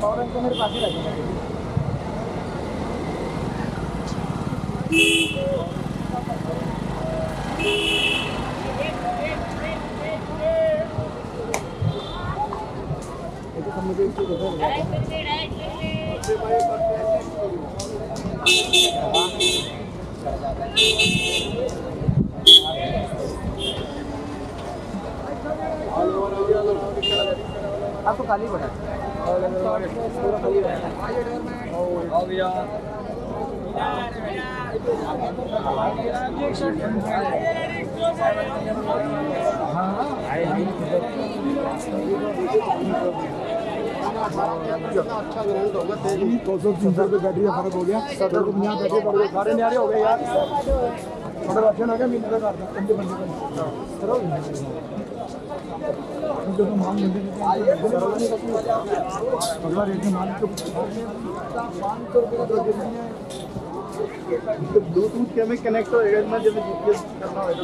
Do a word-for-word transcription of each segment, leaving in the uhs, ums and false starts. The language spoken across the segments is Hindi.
पाउडर तो मेरे पास ही रखेगा। ये तो मुझे एक चीज आपको खाली पड़ा पूरा खाली अच्छा ग्राउंड होगा दो सौ तीन सौ रुपये बैटरी का फर्क हो गया। सत्तर रुपये यहाँ बैटरी पड़ गए सारे न्यारे हो गए यार। थोड़ा राशन आ गया मिनट का करता बंदे बंदे करो तो माल मिलते अगला रेट में माल तो पाँच सौ रुपये का ब्लूटूथ के में कनेक्ट होएगा इसमें जब जीपीएस करना होगा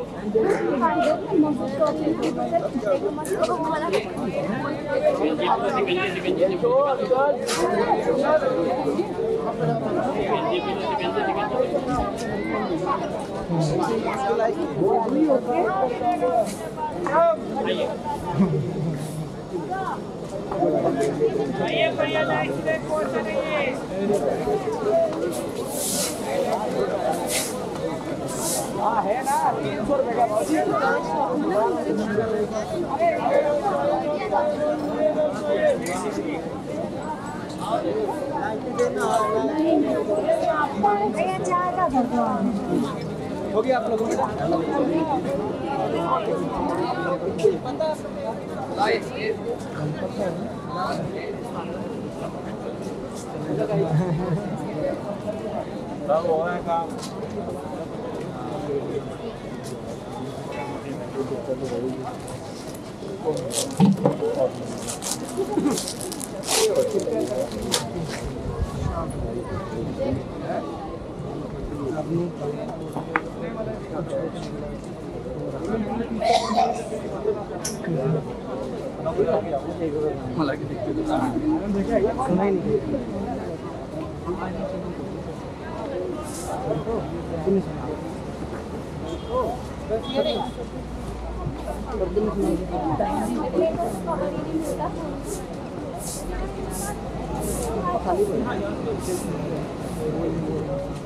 भैया भैया एक्सीडेंट पहुंचा नहीं है। हाँ है ना तीन सौ रुपये का हो गया आप लोगों का मला किती सुनाई नहीं खाली